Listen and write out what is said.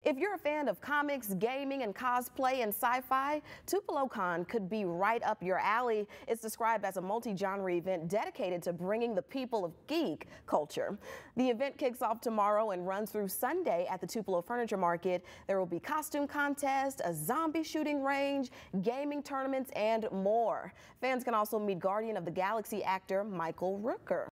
If you're a fan of comics, gaming, and cosplay and sci-fi, Tupelo Con could be right up your alley. It's described as a multi-genre event dedicated to bringing the people of geek culture. The event kicks off tomorrow and runs through Sunday at the Tupelo Furniture Market. There will be costume contests, a zombie shooting range, gaming tournaments, and more. Fans can also meet Guardian of the Galaxy actor Michael Rooker.